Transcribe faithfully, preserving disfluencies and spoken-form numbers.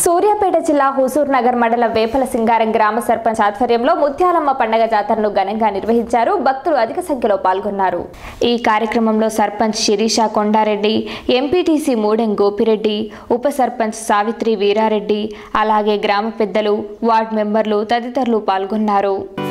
సూర్యాపేట జిల్లా హుజూర్ నగర్ మండల వేపల సింగారం గ్రామ సర్పంచ్ ఆధ్వర్యంలో ముత్యాలమ్మ పండుగ జాతరను ఘనంగా నిర్వహించారు. భక్తులు అధిక సంఖ్యలో పాల్గొన్నారు. ఈ కార్యక్రమంలో సర్పంచ్ శిరీష కొండారెడ్డి, ఎంపీటీసీ మూడెం గోపిరెడ్డి, ఉప సర్పంచ్ సావిత్రి వీరారెడ్డి, అలాగే గ్రామ పెద్దలు, వార్డు మెంబర్లు తదితరులు పాల్గొన్నారు.